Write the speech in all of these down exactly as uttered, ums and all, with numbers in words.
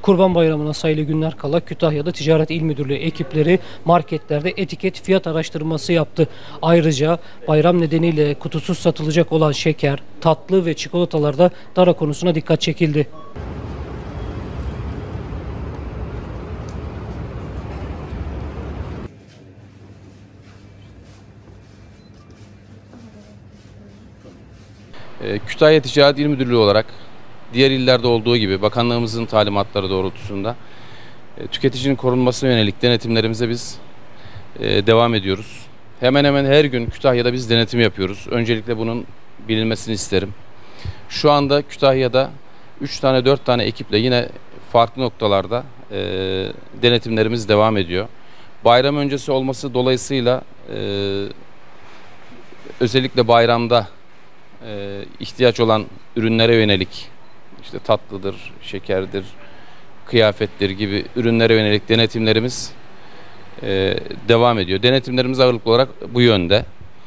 Kurban Bayramı'na sayılı günler kala Kütahya'da Ticaret İl Müdürlüğü ekipleri marketlerde etiket fiyat araştırması yaptı. Ayrıca bayram nedeniyle kutusuz satılacak olan şeker, tatlı ve çikolatalarda dara konusuna dikkat çekildi. Kütahya Ticaret İl Müdürlüğü olarak diğer illerde olduğu gibi bakanlığımızın talimatları doğrultusunda tüketicinin korunmasına yönelik denetimlerimize biz devam ediyoruz. Hemen hemen her gün Kütahya'da biz denetim yapıyoruz. Öncelikle bunun bilinmesini isterim. Şu anda Kütahya'da üç tane dört tane ekiple yine farklı noktalarda denetimlerimiz devam ediyor. Bayram öncesi olması dolayısıyla özellikle bayramda Ee, ihtiyaç olan ürünlere yönelik işte tatlıdır, şekerdir, kıyafettir gibi ürünlere yönelik denetimlerimiz e, devam ediyor. Denetimlerimiz ağırlıklı olarak bu yönde.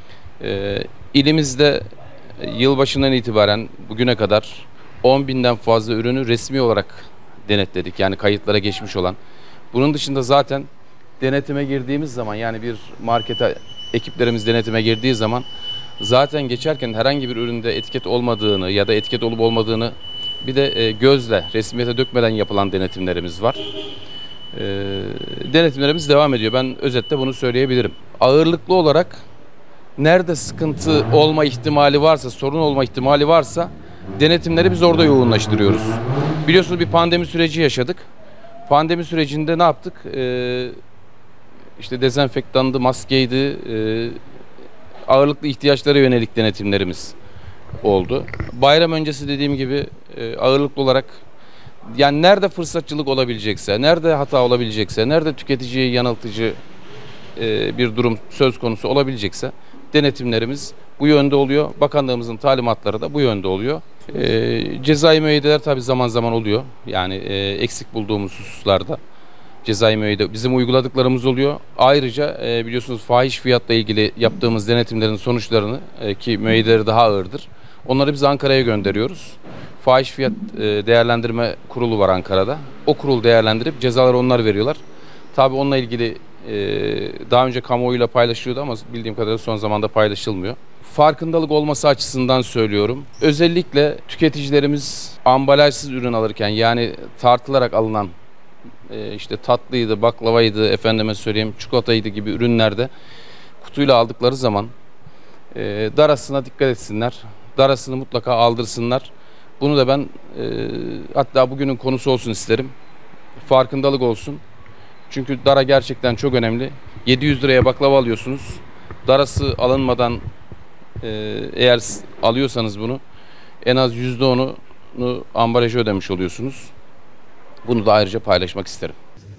E, ilimizde yılbaşından itibaren bugüne kadar on binden fazla ürünü resmi olarak denetledik. Yani kayıtlara geçmiş olan. Bunun dışında zaten denetime girdiğimiz zaman, yani bir markete ekiplerimiz denetime girdiği zaman zaten geçerken herhangi bir üründe etiket olmadığını ya da etiket olup olmadığını bir de e, gözle resmiyete dökmeden yapılan denetimlerimiz var. E, denetimlerimiz devam ediyor. Ben özetle bunu söyleyebilirim. Ağırlıklı olarak nerede sıkıntı olma ihtimali varsa, sorun olma ihtimali varsa denetimleri biz orada yoğunlaştırıyoruz. Biliyorsunuz bir pandemi süreci yaşadık. Pandemi sürecinde ne yaptık? E, işte dezenfektandı, maskeydi, e, ağırlıklı ihtiyaçlara yönelik denetimlerimiz oldu. Bayram öncesi dediğim gibi ağırlıklı olarak, yani nerede fırsatçılık olabilecekse, nerede hata olabilecekse, nerede tüketiciyi yanıltıcı bir durum söz konusu olabilecekse denetimlerimiz bu yönde oluyor. Bakanlığımızın talimatları da bu yönde oluyor. Cezai müeyyideler tabii zaman zaman oluyor. Yani eksik bulduğumuz hususlarda cezai müeyyide bizim uyguladıklarımız oluyor. Ayrıca e, biliyorsunuz fahiş fiyatla ilgili yaptığımız denetimlerin sonuçlarını e, ki müeyyideleri daha ağırdır. Onları biz Ankara'ya gönderiyoruz. Fahiş fiyat e, değerlendirme kurulu var Ankara'da. O kurul değerlendirip cezaları onlar veriyorlar. Tabii onunla ilgili e, daha önce kamuoyuyla paylaşılıyordu ama bildiğim kadarıyla son zamanda paylaşılmıyor. Farkındalık olması açısından söylüyorum. Özellikle tüketicilerimiz ambalajsız ürün alırken, yani tartılarak alınan işte tatlıydı, baklavaydı, efendime söyleyeyim çikolataydı gibi ürünlerde kutuyla aldıkları zaman e, darasına dikkat etsinler. Darasını mutlaka aldırsınlar. Bunu da ben e, hatta bugünün konusu olsun isterim. Farkındalık olsun. Çünkü dara gerçekten çok önemli. yedi yüz liraya baklava alıyorsunuz. Darası alınmadan e, eğer alıyorsanız bunu en az yüzde onu ambalajı ödemiş oluyorsunuz. Bunu da ayrıca paylaşmak isterim.